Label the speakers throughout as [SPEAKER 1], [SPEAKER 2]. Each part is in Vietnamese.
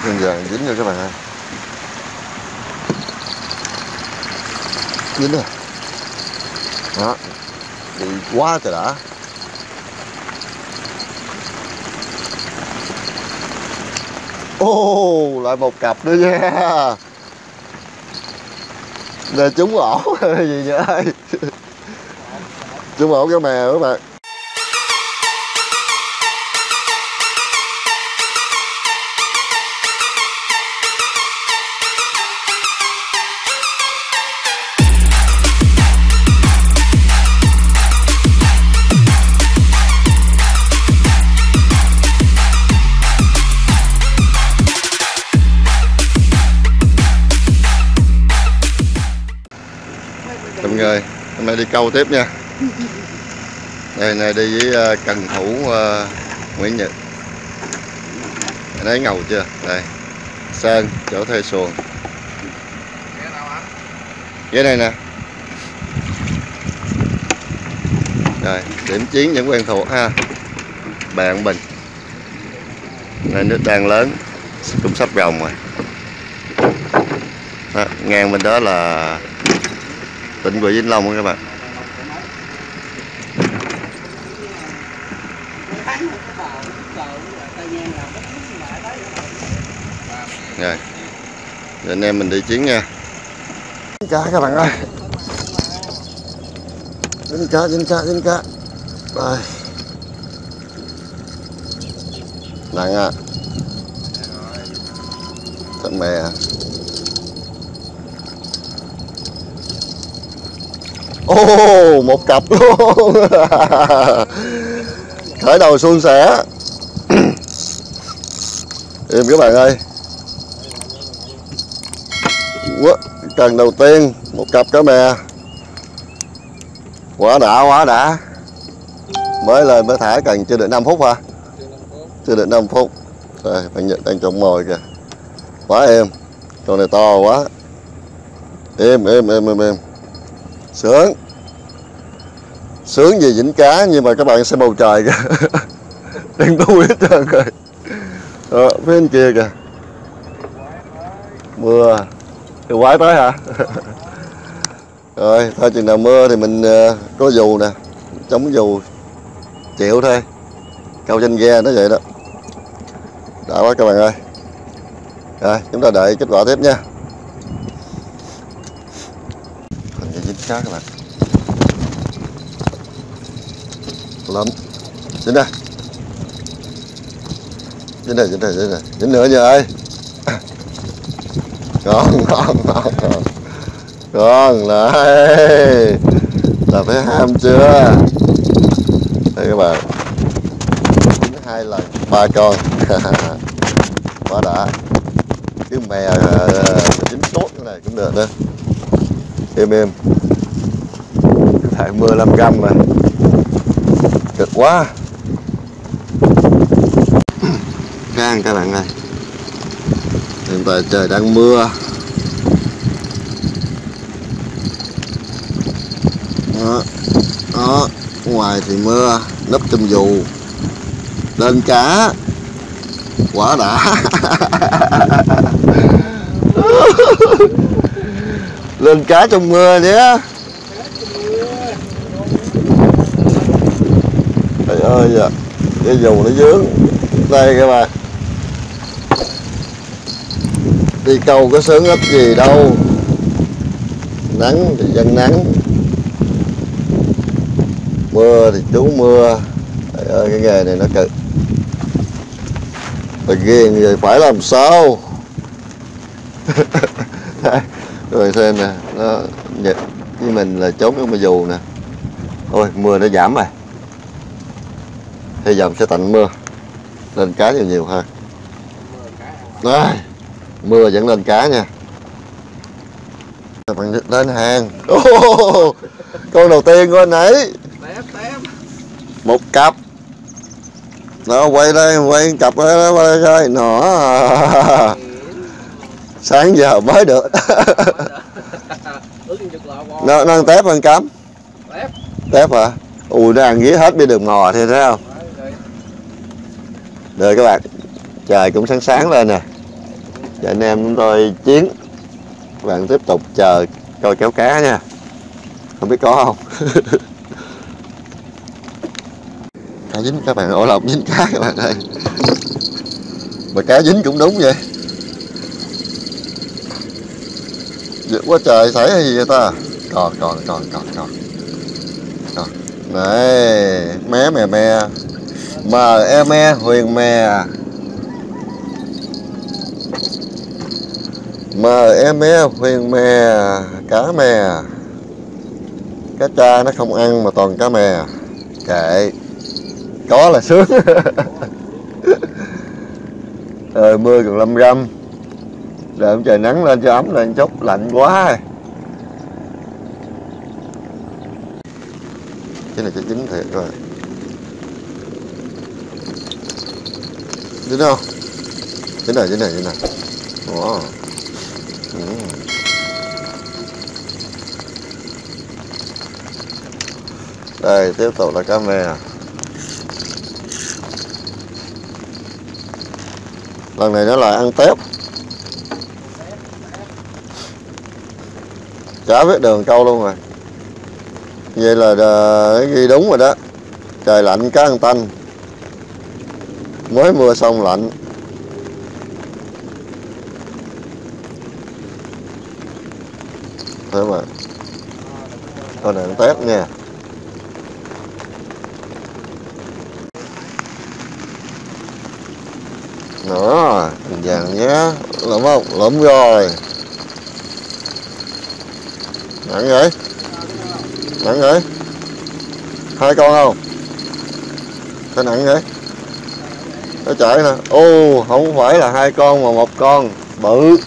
[SPEAKER 1] Dần dần dính rồi các bạn ơi. Dính rồi. Đó. Đi quá trời đã. Ô, lại một cặp nữa nha. Nè trúng ổ gì vậy ơi. Trúng ổ cái mè các bạn. Mọi người, hôm nay đi câu tiếp nha. Đây này đi với cần thủ Nguyễn Nhật. Thấy ngầu chưa? Đây. Sơn chỗ thuê xuồng. Ghế này nè. Rồi, điểm chiến những quen thuộc ha. Bạn Bình. Này nước đang lớn, cũng sắp rồng rồi. Đó, ngang bên đó là tỉnh của Vĩnh Long các bạn. Rồi, giờ anh em mình đi chiến nha. Dính cá các bạn ơi. Dính cá. Đây. Nặng à. Thành mè à. Ô, một cặp luôn. Khởi đầu suôn sẻ. Im các bạn ơi. Cần đầu tiên một cặp cá mè. Quá đã. Mới lên mới thả cần chưa được 5 phút hả? Chưa được 5 phút. Rồi, bạn Nhật đang trộn mồi kìa. Quá êm. Con này to quá. Êm. Sướng gì dính cá, nhưng mà các bạn xem bầu trời kìa. Đang đuôi hết trơn rồi. Đó, phía bên kia kìa. Mưa. Thì quái tới hả? Rồi, thôi chừng nào mưa thì mình có dù nè. Chống dù chịu thôi. Câu trên ghe nó vậy đó. Đã quá các bạn ơi. Rồi, chúng ta đợi kết quả tiếp nha. Còn dính cá các bạn. Lắm. Dính đây. Dính nữa nha ơi. Con lại. Là phải ham chưa? Đây các bạn. Dính 2 lần 3 con. Quá đã. Cái mè dính tốt cái này cũng được nữa. Êm. Tại mưa 5 gram mà. Cực quá. Gan các bạn ơi. Hiện tại trời đang mưa. Đó. Ngoài thì mưa, nấp trong dù. Lên cá. Quá đã. Lên cá trong mưa nhé. Trời ơi dạ. Cái dù nó dướng. Đây các bạn. Đi câu có sướng ít gì đâu. Nắng thì dân nắng. Mưa thì trú mưa. Trời ơi cái nghề này nó cực. Phải ghiền rồi phải làm sao. Rồi xem nè. Nó Nhật với mình là trốn cái mưa dù nè. Ôi mưa nó giảm rồi. Hy vọng sẽ tạnh mưa. Lên cá nhiều hơn. Đây. Mưa vẫn lên cá nha. Bạn lên hàng. Con đầu tiên của anh ấy. Một cặp. Nó quay đây, quay cặp đó coi. Nó. Sáng giờ mới được. Nó ăn tép ăn cắm. Tép hả? Ui nó ăn ghía hết bên đường mò thì thấy không? Rồi các bạn. Trời cũng sáng lên nè. Và anh em chúng tôi chiến. Các bạn tiếp tục chờ coi kéo cá nha. Không biết có không. Cá dính các bạn, ổ lọc dính cá các bạn ơi. Mà cá dính cũng đúng vậy. Dữ quá trời, xảy hay gì vậy ta? Còn. Này, mé mè me. Me huyền mè. Me huyền mè. Cá mè. Cá tra nó không ăn mà toàn cá mè. Kệ. Có là sướng. Mưa còn lâm râm. Đợi trời nắng lên cho ấm lên chút, lạnh quá. Cái này chắc dính thiệt rồi. Dính không? Dính này. Wow. Đây, tiếp tục là cá mè. Lần này nó lại ăn tép. Chả biết đường câu luôn rồi. Vậy là ghi đúng rồi đó. Trời lạnh cá ăn tanh. Mới mưa xong lạnh. Thế mà con này ăn tép nha. Đó, vàng nhá. Lụm không? Lụm rồi. Nặng vậy? Nặng vậy? 2 con không? Sao nặng vậy? Nó chạy nè. Ô, không phải là 2 con mà 1 con bự.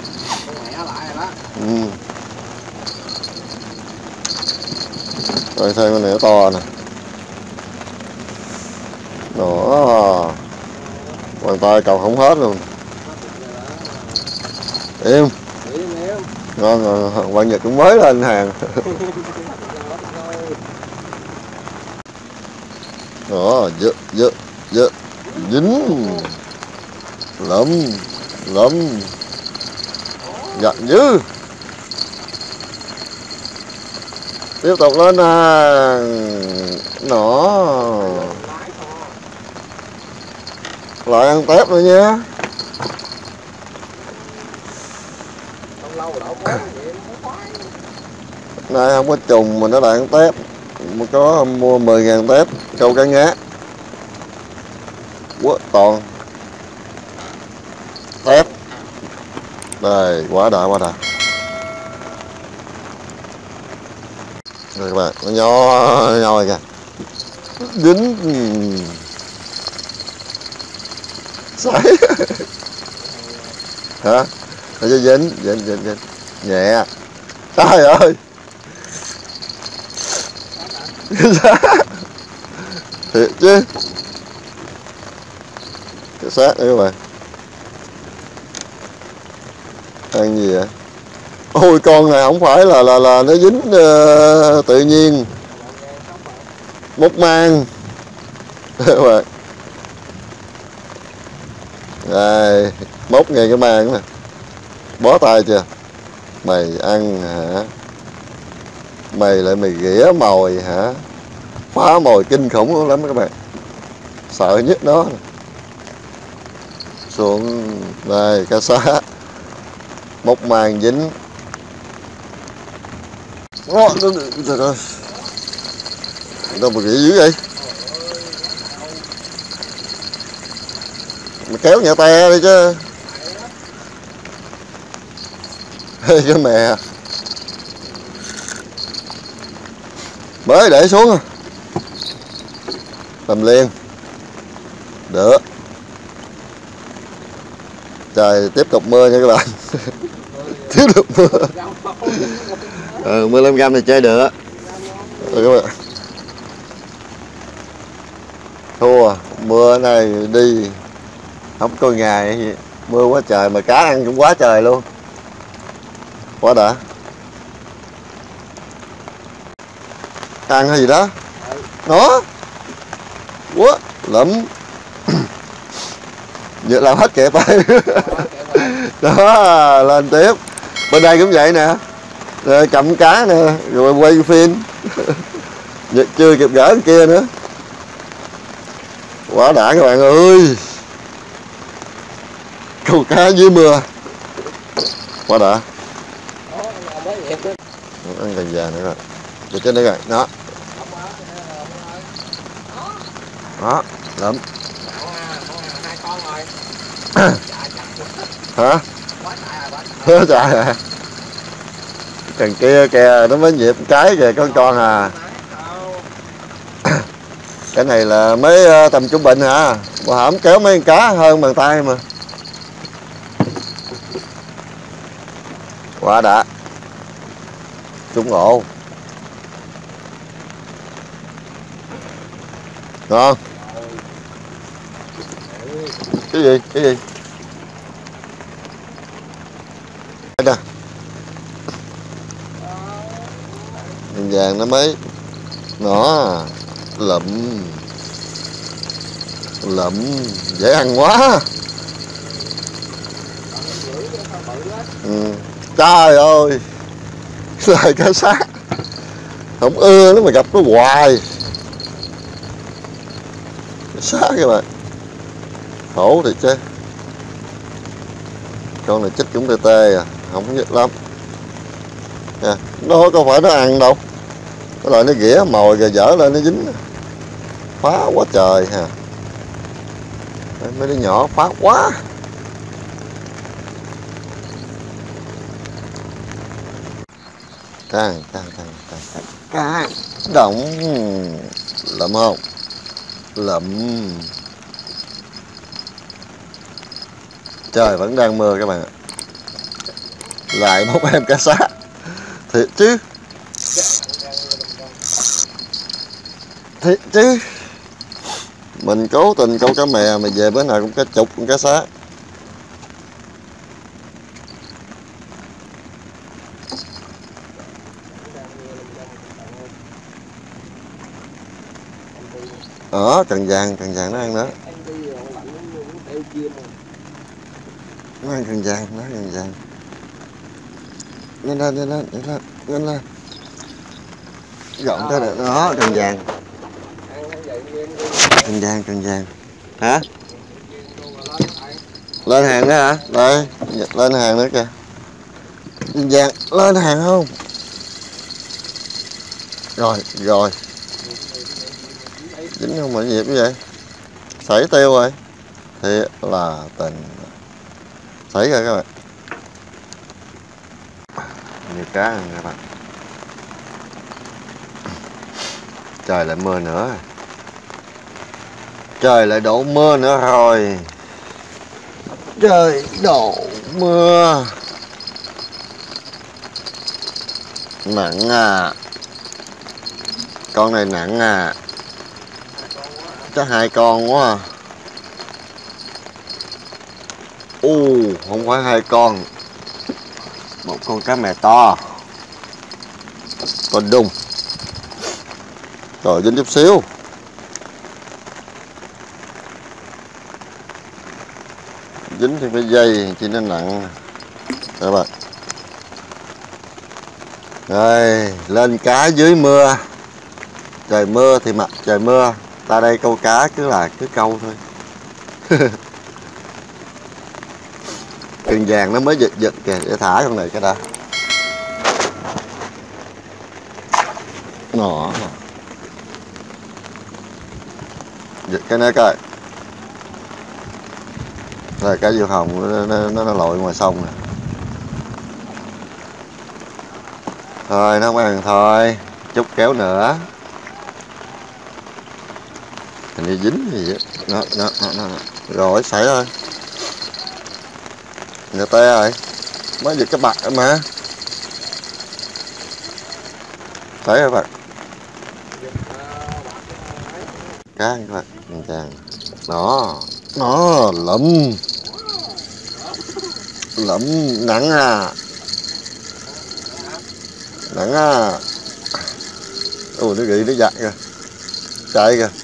[SPEAKER 1] Rồi xem con này nó to nè. Đó. Bàn tay cầu không hết luôn. Im. Ngon, bạn Nhật cũng mới lên hàng. Đó, dính. Lụm. Giặt dữ. Tiếp tục lên hàng. Nó lại ăn tép nữa nha. Nay không có trùng mà nó lại ăn tép. Có mua 10.000 tép câu cá ngát. Quá toàn tép. Đây, quá đã. Đây các bạn, nó nho kìa. Dính. Sải. Hả? Nó dính. Nhẹ. Trời ơi. Thiệt chứ. Cái xác này các bạn. Ăn gì vậy? Ôi con này không phải là nó dính tự nhiên. Móc mang. Các bạn. Đây, móc ngay cái mang nè. Bó tay chưa? Mày ăn hả? Mày lại mày ghĩa mồi hả? Phá mồi kinh khủng lắm các bạn. Sợ nhất nó. Xuống đây cá sá. Móc mang dính. Trời ơi. Đâu mà ghĩa dữ vậy? Mày kéo nhà te đi chứ. Cái mè mới để xuống à. Làm liền được. Trời tiếp tục mưa nha các bạn. Tiếp tục mưa. 15 gram thì chơi được. Rồi các bạn. Thua mưa này đi không có ngày gì. Mưa quá trời mà cá ăn cũng quá trời luôn. Quá đã. Ăn hay gì đó. Nó quá lụm. Giờ làm hết kẹp tay. Đó, lên tiếp. Bên đây cũng vậy nè, rồi cầm cá nè, rồi quay phim. Chưa kịp gỡ kia nữa. Quá đã các bạn ơi. Câu cá dưới mưa. Quá đã. Ăn cần già nữa rồi. Để trên đây rồi, đó. Đó, lắm. Hả? Hứa chạy à? Cần kia kìa, nó mới nhịp cái kìa con à. Cái này là mới tầm trung bình hả? Bà hổm kéo mấy con cá hơn bàn tay mà. Quá đã. Trúng ổ. Ngon. Cái gì? Cái gì? Nè. Vàng nó mới. Nó lụm. Lụm. Dễ ăn quá. Trời ơi. Lại cá sát. Không ưa nó mà gặp nó hoài. Cá sát các bạn. Khổ thì chứ. Con này chích cũng tê tê à. Không nhất lắm à, nó không phải nó ăn đâu, cái loại nó ghĩa mồi rồi dở lên nó dính phá quá trời ha. Mấy đứa nhỏ phá quá. Càng động lậm không lậm. Trời vẫn đang mưa các bạn ạ. Lại một em cá sá thiệt chứ, thiệt chứ. Mình cố tình câu cá mè mà về bữa nào cũng cá chục con cá sá. Cần vàng nó ăn đó. Nó ăn cần vàng, nó ăn cần vàng. Nhanh lên. Gọn tới được đó, cần vàng. Cần vàng. Hả? Lên hàng nữa hả? Đây, lên hàng nữa kìa. Cần vàng, lên hàng không? Rồi. Dính không mà nhịp như vậy? Sảy tiêu rồi. Thiệt là tình. Sảy rồi các bạn. Nhiều cá rồi các bạn. Trời lại mưa nữa. Trời lại đổ mưa nữa rồi. Trời đổ mưa. Nặng à. Con này nặng à. Chắc 2 con quá à. Không phải 2 con. Một con cá mè to. Con đung. Rồi dính chút xíu. Dính thì phải dây chỉ nó nặng. Các bạn. Rồi lên cá dưới mưa. Trời mưa thì mặt trời mưa. Ta đây câu cá cứ câu thôi. Cần vàng nó mới giật kìa, để thả con này cái đã. Nó giật cái này coi. Rồi cá diều hồng nó lội ngoài sông nè. Thôi nó không ăn thôi, chút kéo nữa. Hình như dính gì vậy. Nó. Rồi xảy thôi. Người tê rồi. Mới giật cái bạc mà. Xảy rồi bạn. Cá các bạn. Chàng. Nó lụm nặng à. Nó gị nó giặt kìa. Chạy kìa.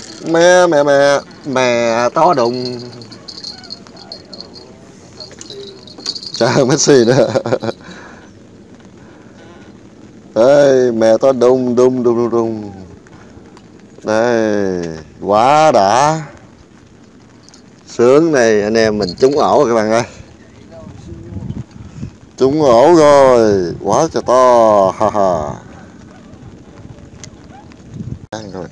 [SPEAKER 1] Mè to đùng. Chào Messi nữa. Đây mẹ to đùng đùng đùng đùng. Đây quá đã. Sướng này anh em mình trúng ổ rồi các bạn ơi. Trúng ổ rồi, quá trời to. Ha ha. Ăn rồi.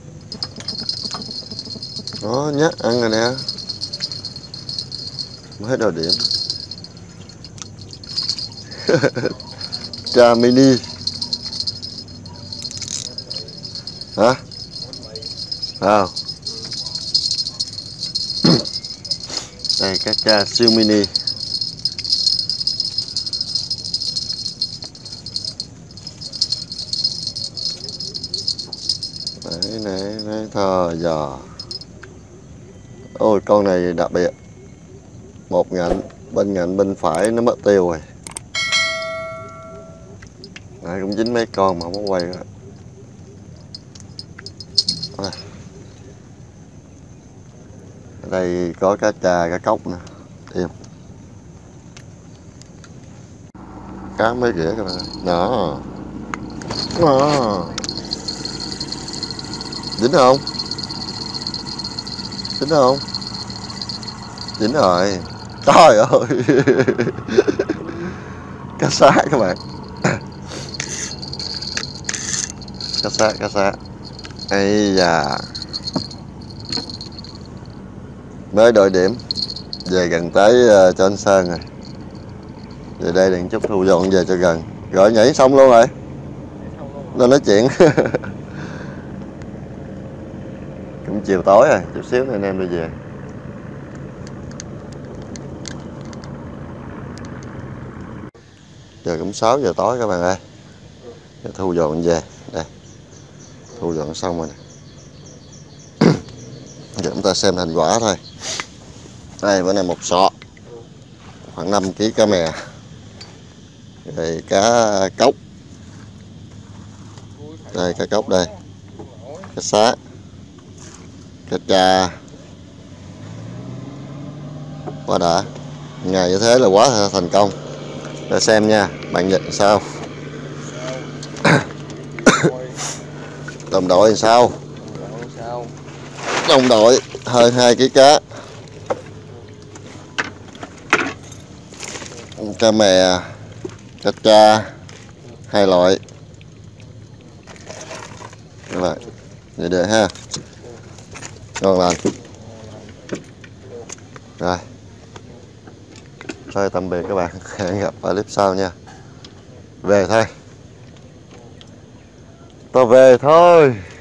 [SPEAKER 1] Đó nhắc ăn rồi nè. Mới đầu điểm. Trà mini. Hả? Wow. Đây cá tra siêu mini. Đấy này thờ giò. Ôi con này đặc biệt. Một ngạnh bên phải nó mất tiêu rồi. Đấy, cũng dính mấy con mà không có quay nữa. Ở đây có cá trà, cá cốc nè. Im. Cá mấy rỉa các bạn. Đó. Đó. Dính không? Dính không? Dính rồi. Trời ơi. Cá sá các bạn. Cá sá. Ây da. Mới đội điểm. Về gần tới cho anh Sơn rồi. Về đây đừng chút thu dọn về cho gần. Rồi nhảy xong luôn rồi. Nó nói chuyện. Cũng chiều tối rồi, chút xíu nữa anh em đi về. Giờ cũng 6 giờ tối các bạn ơi. Để thu dọn về. Đây. Thu dọn xong rồi nè. Giờ chúng ta xem thành quả thôi. Đây bữa nay một sọ. Khoảng 5 kg cá mè. Đây cá cốc. Đây cá cốc đây. Cá sá. Cá tra. Quá đã. Ngày như thế là quá thành công. Để xem nha, bạn nhận sao? Đồng đội làm sao? Đồng đội hơn 2 kg cá. Cá mè, cá tra, 2 loại. Rồi, vậy được ha. Ngon lành. Rồi. Thôi tạm biệt các bạn. Hẹn gặp ở clip sau nha. Về thôi. Tôi về thôi.